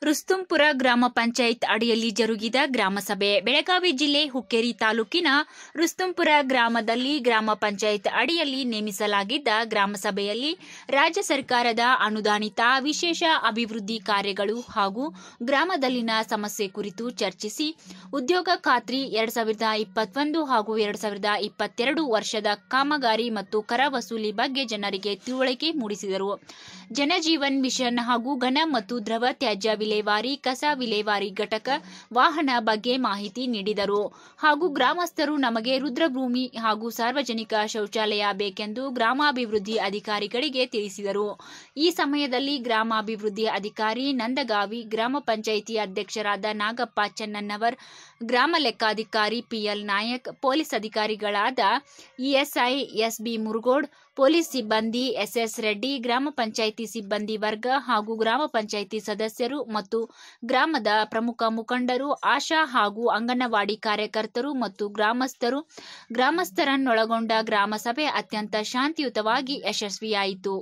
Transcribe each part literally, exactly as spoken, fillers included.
ರುಸ್ತುಂಪುರ ಗ್ರಾಮ ಪಂಚಾಯತ್ ಅಡಿಯಲ್ಲಿ ಜರುಗಿದ ಗ್ರಾಮಸಭೆ. ಬೆಳಗಾವಿ ಜಿಲ್ಲೆ ಹುಕ್ಕೇರಿ ತಾಲೂಕಿನ ರುಸ್ತುಂಪುರ ಗ್ರಾಮದಲ್ಲಿ ಗ್ರಾಮ ಪಂಚಾಯತ್ ಅಡಿಯಲ್ಲಿ ನೇಮಿಸಲಾಗಿದ್ದ ಗ್ರಾಮಸಭೆಯಲ್ಲಿ ರಾಜ್ಯ ಸರ್ಕಾರದ ಅನುದಾನಿತ ವಿಶೇಷ ಅಭಿವೃದ್ಧಿ ಕಾರ್ಯಗಳು ಹಾಗೂ ಗ್ರಾಮದಲ್ಲಿನ ಸಮಸ್ಯೆ ಕುರಿತು ಚರ್ಚಿಸಿ ಉದ್ಯೋಗ ಖಾತ್ರಿ ಎರಡ್ ಸಾವಿರದ ಇಪ್ಪತ್ತೊಂದು ಹಾಗೂ ಎರಡ್ ಸಾವಿರದ ಇಪ್ಪತ್ತೆರಡು ವರ್ಷದ ಕಾಮಗಾರಿ ಮತ್ತು ಕರ ವಸೂಲಿ ಬಗ್ಗೆ ಜನರಿಗೆ ತಿಳುವಳಿಕೆ ಮೂಡಿಸಿದರು. ಜನಜೀವನ್ ಮಿಷನ್ ಹಾಗೂ ಘನ ಮತ್ತು ದ್ರವ ತ್ಯಾಜ್ಯ ವಿಲೇವಾರಿ, ಕಸ ವಿಲೇವಾರಿ ಘಟಕ ವಾಹನ ಬಗ್ಗೆ ಮಾಹಿತಿ ನೀಡಿದರು. ಹಾಗೂ ಗ್ರಾಮಸ್ಥರು ನಮಗೆ ರುದ್ರಭೂಮಿ ಹಾಗೂ ಸಾರ್ವಜನಿಕ ಶೌಚಾಲಯ ಬೇಕೆಂದು ಗ್ರಾಮಾಭಿವೃದ್ಧಿ ಅಧಿಕಾರಿಗಳಿಗೆ ತಿಳಿಸಿದರು. ಈ ಸಮಯದಲ್ಲಿ ಗ್ರಾಮಾಭಿವೃದ್ಧಿ ಅಧಿಕಾರಿ ನಂದಗಾವಿ, ಗ್ರಾಮ ಪಂಚಾಯಿತಿ ಅಧ್ಯಕ್ಷರಾದ ನಾಗಪ್ಪ ಚೆನ್ನನ್ನವರ್, ಗ್ರಾಮ ಲೆಕ್ಕಾಧಿಕಾರಿ ಪಿಎಲ್ ನಾಯಕ್, ಪೊಲೀಸ್ ಅಧಿಕಾರಿಗಳಾದ ಇಎಸ್ಐ ಎಸ್ಬಿ ಮುರುಗೋಡ್, ಪೊಲೀಸ್ ಸಿಬ್ಬಂದಿ ಎಸ್ಎಸ್ ರೆಡ್ಡಿ, ಗ್ರಾಮ ಪಂಚಾಯಿತಿ ಸಿಬ್ಬಂದಿ ವರ್ಗ ಹಾಗೂ ಗ್ರಾಮ ಪಂಚಾಯಿತಿ ಸದಸ್ಯರು ಮತ್ತು ಗ್ರಾಮದ ಪ್ರಮುಖ ಮುಖಂಡರು, ಆಶಾ ಹಾಗೂ ಅಂಗನವಾಡಿ ಕಾರ್ಯಕರ್ತರು ಮತ್ತು ಗ್ರಾಮಸ್ಥರು ಗ್ರಾಮಸ್ಥರನ್ನೊಳಗೊಂಡ ಗ್ರಾಮ ಸಭೆ ಅತ್ಯಂತ ಶಾಂತಿಯುತವಾಗಿ ಯಶಸ್ವಿಯಾಯಿತು.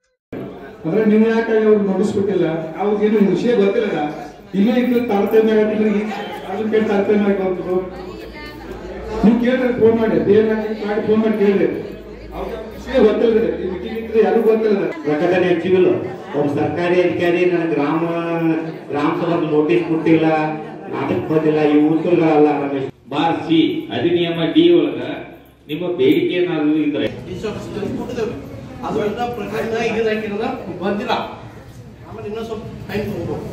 ಪ್ರಕಟಣೆ ಹಚ್ಚಿಲ್ಲ. ಒಬ್ಬ ಸರ್ಕಾರಿ ಅಧಿಕಾರಿ ನನ್ನ ಗ್ರಾಮ ಗ್ರಾಮ ಸಭಾ ನೋಟಿಸ್ ಕೊಟ್ಟಿಲ್ಲ, ಅದಕ್ಕೆ ಬಂದಿಲ್ಲ. ಈ ಉತ್ತರಗಳಲ್ಲ ರಮೇಶ್ ಬಾರ್ ಸಿ ಅಧಿನಿಯಮ ಡಿ ಒಳಗ ನಿಮ್ಮ ಬೇಡಿಕೆ ಏನಾದ್ರು ಇದ್ರೆ ಅದರಿಂದ ಪ್ರಕರಣ ಈಗ ಹಾಕಿರೋದ ಬಂದಿಲ್ಲ. ಆಮೇಲೆ ಇನ್ನೊಂದು ಸ್ವಲ್ಪ ಟೈಮ್ ತಗೋಬಹುದು,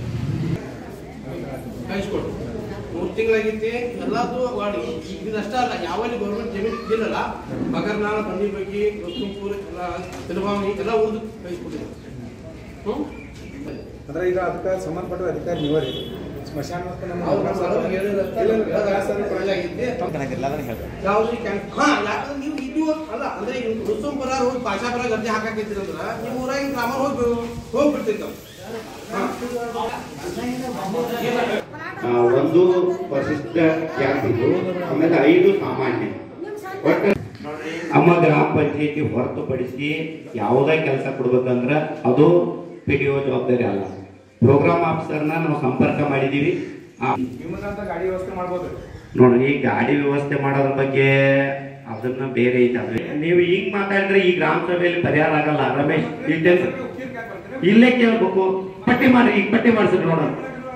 ಕಳಿಸ್ಕೊಡು. ಮೂರು ತಿಂಗಳಾಗೈತಿ ಎಲ್ಲಾದು ಮಾಡಿ. ಇದಷ್ಟ ಅಲ್ಲ, ಯಾವಲ್ಲಿ ಗೌರ್ಮೆಂಟ್ ಜಮೀನು ಇದ್ದಿಲ್ಲಲ್ಲ, ಬಗರ್ನಾಳ, ಬಂಡಿ ಬಗ್ಗೆ, ರುಸ್ತುಂಪುರ, ತಿರುಗಾವಿ ಎಲ್ಲ ಉಳಿದು ಕಳಿಸ್ಕೊಟ್ಟಿದ್ರು. ಹ್ಮ್ ಅಂದ್ರೆ ಈಗ ಅದಕ್ಕೆ ಸಂಬಂಧಪಟ್ಟ ಅಧಿಕಾರಿ ನೀವರಿ ಸ್ಮಶಾನ ನೀವು ಇದು ಅಲ್ಲ ಅಂದ್ರೆ ರುಸ್ತುಂಪುರ ರೋಡ್ ಭಾಷಾಪುರ ಗದ್ದೆ ಹಾಕಾಕಿದ್ರಂದ್ರ ನೀವು ಊರಾಗ ಗ್ರಾಮ ಹೋಗಿ ಹೋಗ್ಬಿಡ್ತಿರ್ತಾವ. ಒಂದು ವರಿಷ್ಠ ಜಾತಿದು, ಆಮೇಲೆ ಐದು ಸಾಮಾನ್ಯ. ಒಟ್ಟು ನಮ್ಮ ಗ್ರಾಮ ಪಂಚಾಯತಿ ಹೊರತುಪಡಿಸಿ ಯಾವುದೇ ಕೆಲಸ ಕೊಡ್ಬೇಕಂದ್ರ ಅದು ಪಿ ಡಿ ಒ ಜವಾಬ್ದಾರಿ ಅಲ್ಲ. ಪ್ರೋಗ್ರಾಮ್ ಆಫೀಸರ್ನ ನಾವು ಸಂಪರ್ಕ ಮಾಡಿದೀವಿ. ಗಾಡಿ ವ್ಯವಸ್ಥೆ ಮಾಡ್ಬೋದು ನೋಡಿ, ಈ ಗಾಡಿ ವ್ಯವಸ್ಥೆ ಮಾಡೋದ್ರ ಬಗ್ಗೆ ಅದನ್ನ ಬೇರೆ ಐತೆ. ಅದ್ರೆ ನೀವು ಈಗ ಮಾತಾಡಿದ್ರೆ ಈ ಗ್ರಾಮ ಸಭೆಯಲ್ಲಿ ಪರಿಹಾರ ಆಗಲ್ಲ ರಮೇಶ್. ಇಲ್ಲೇ ಕೇಳ್ಬೇಕು, ಪಟ್ಟಿ ಮಾಡಿ, ಈಗ ಪಟ್ಟಿ ಮಾಡಿಸಿದ್ರು ನೋಡೋಣ.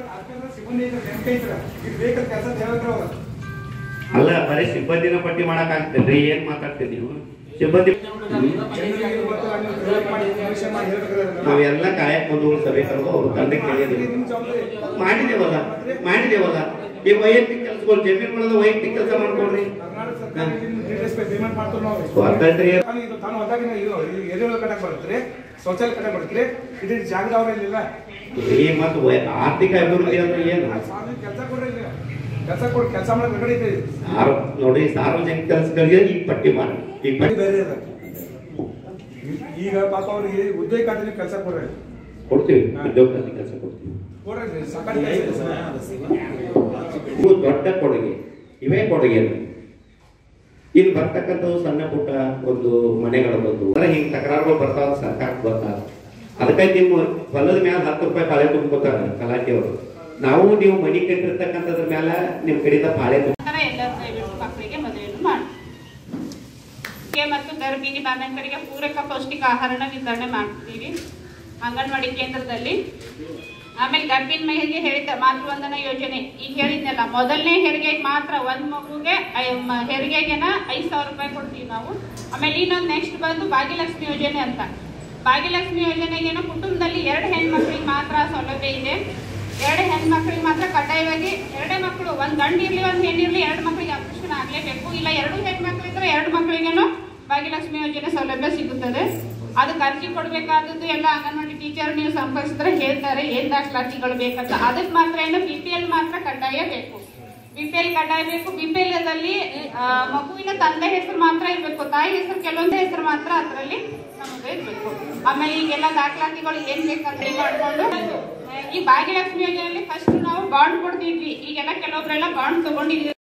ಅಲ್ಲ, ಬರೀ ಸಿಬ್ಬಂದಿನ ಪಟ್ಟಿ ಮಾಡಕ್ ಆಗ್ತದ್ರಿ? ಏನ್ ಮಾತಾಡ್ತೀರಿ ನೀವು? ಸಿಬ್ಬಂದಿ ನಾವೆಲ್ಲ ಕಾಯಕ್ ಬಂದು ಸಭೆ ಕರೆದು ಅವ್ರು ತಂದೆ ಕೇಳಿದ್ವಿ. ಮಾಡಿದೇವಲ್ಲ ಮಾಡಿದೇವಲ್ಲ ಈ ವೈಯಕ್ತಿಕ ಕೆಲಸಗಳು, ಜಮೀನುಗಳನ್ನ ವೈಯಕ್ತಿಕ ಕೆಲಸ ಮಾಡ್ಕೊಳ್ರಿ. ಶೌಚಾಲಯ ಕಟ್ಟಕ್ ಬರ್ತದೆ, ಇದು ಜಾಗದವ್ರಿಲ್ಲ. ಈ ಮತ್ತು ಆರ್ಥಿಕ ಅಭಿವೃದ್ಧಿ ಅಂದ್ರೆ ಏನು? ಕೆಲಸ ಕೊಡ್ರಿ, ಕೆಲಸ ಕೊಡ್ ಕೆಲಸ ಮಾಡಕ್ಕೆ ನೋಡಿ. ಸಾರ್ವಜನಿಕ ಕೆಲಸಗಳಿಗೆ ಈಗ ಪಟ್ಟಿ ಮಾಡಿ, ಈಗ ಪಟ್ಟಿ ಬೇರೆ ಅದ. ಈಗ ಪಾಪ ಅವ್ರಿಗೆ ಉದ್ಯೋಗ ಖಾತ್ರಿ ಕೆಲಸ ಕೊಡ್ರಿ, ಕೊಡ್ತೀವಿ. ಉದ್ಯೋಗ ಖಾತ್ರಿ ಕೆಲಸ ಕೊಡ್ತೀವಿ. ಇವು ದೊಡ್ಡ ಕೊಡುಗೆ, ಇವೇ ಕೊಡುಗೆ. ಇಲ್ಲಿ ಬರ್ತಕ್ಕಂಥವು ಸಣ್ಣ ಪುಟ್ಟ ಒಂದು ಮನೆಗಳು ಬಂದು ಹಿಂಗ್ ತಕರಾರುಗಳು ಬರ್ತಾವ, ಸರ್ಕಾರಕ್ಕೆ ಬರ್ತಾವ. ಅದಕ್ಕಾಗಿ ನಿಮ್ಮ ಹೊಲದ ಮ್ಯಾಲ ಹತ್ತು ರೂಪಾಯಿ ಪಾಳೆ ತುಂಬ್ಕೋತಾರೆ ಕಲಾಟಿಯವರು. ನಾವು ನೀವು ಮನಿ ಕಟ್ಟಿರ್ತಕ್ಕಂಥದ್ರ ಮ್ಯಾಲ ನಿಮ್ ಕಡೆಯಿಂದ ಪಾಳೆ ಮಕ್ಕಳಿಗೆ ಮದುವೆಯನ್ನು ಮಾಡಿ ಮತ್ತು ಗರ್ಭಿಣಿ ಬಾಣಂತರಿಗೆ ಪೂರಕ ಪೌಷ್ಟಿಕ ಆಹಾರನ ವಿತರಣೆ ಮಾಡ್ತೀವಿ ಅಂಗನವಾಡಿ ಕೇಂದ್ರದಲ್ಲಿ. ಆಮೇಲೆ ಗರ್ಭಿಣಿ ಮಹಿಳೆಗೆ ಹೇಳಿದ ಮಾತೃವಂದನಾ ಯೋಜನೆ ಈಗ ಹೇಳಿದ್ನಲ್ಲ, ಮೊದಲನೇ ಹೆರಿಗೆಗೆ ಮಾತ್ರ ಒಂದ್ ಮಗುಗೆ ಹೆರಿಗೆಗೆನ ಐದ್ ಸಾವಿರ ರೂಪಾಯಿ ಕೊಡ್ತೀವಿ ನಾವು. ಆಮೇಲೆ ಇನ್ನೊಂದು ನೆಕ್ಸ್ಟ್ ಬಂದು ಭಾಗ್ಯಲಕ್ಷ್ಮಿ ಯೋಜನೆ ಅಂತ. ಭಾಗ್ಯಲಕ್ಷ್ಮಿ ಯೋಜನೆಗೇನೋ ಕುಟುಂಬದಲ್ಲಿ ಎರಡು ಹೆಣ್ಮಕ್ಳಿಗೆ ಮಾತ್ರ ಸೌಲಭ್ಯ ಇದೆ. ಎರಡು ಹೆಣ್ಮಕ್ಳಿಗೆ ಮಾತ್ರ ಕಡ್ಡಾಯವಾಗಿ ಎರಡೇ ಮಕ್ಕಳು, ಒಂದ್ ಗಂಡು ಇರ್ಲಿ ಒಂದ್ ಹೆಣ್ಣಿರ್ಲಿ, ಎರಡು ಮಕ್ಕಳಿಗೆ ಆಪರೇಷನ್ ಆಗ್ಲೇಬೇಕು. ಇಲ್ಲ ಎರಡು ಹೆಣ್ಮಕ್ಳಿದ್ರೆ ಎರಡು ಮಕ್ಕಳಿಗೇನೋ ಭಾಗ್ಯಲಕ್ಷ್ಮಿ ಯೋಜನೆ ಸೌಲಭ್ಯ ಸಿಗುತ್ತದೆ. ಅದಕ್ಕೆ ಅರ್ಜಿ ಕೊಡ್ಬೇಕಾದದ್ದು ಎಲ್ಲ ಅಂಗನವಾಡಿ ಟೀಚರ್ ನೀವು ಸಂಪರ್ಕಿಸಿದ್ರೆ ಹೇಳ್ತಾರೆ ಏನ್ ದಾಖಲಾತಿಗಳು ಬೇಕಂತ. ಅದಕ್ಕೆ ಮಾತ್ರ ಏನು ಬಿ ಪಿ ಎಲ್ ಮಾತ್ರ ಕಡ್ಡಾಯ ಬೇಕು. ಬಿ ಪಿ ಎಲ್ ಕಡ್ಡಾಯ ಬೇಕು. ಬಿ ಪಿ ಎಲ್ ದಲ್ಲಿ ಮಗುವಿನ ತಂದೆ ಹೆಸರು ಮಾತ್ರ ಇರ್ಬೇಕು, ತಾಯಿ ಹೆಸರು ಕೆಲವೊಂದು ಹೆಸರು ಮಾತ್ರ ಅದರಲ್ಲಿ ನಮಗೆ ಇರ್ಬೇಕು. ಆಮೇಲೆ ಈಗೆಲ್ಲ ದಾಖಲಾತಿಗಳು ಏನ್ ಬೇಕಂತ ಮಾಡ್ಕೊಂಡು ಈ ಭಾಗ್ಯಲಕ್ಷ್ಮಿ ಯೋಜನೆಯಲ್ಲಿ ಫಸ್ಟ್ ನಾವು ಬಾಂಡ್ ಕೊಡ್ತಿದ್ವಿ. ಈಗೆಲ್ಲ ಕೆಲವೊಬ್ರೆಲ್ಲ ಬಾಂಡ್ ತಗೊಂಡಿದ್ವಿ.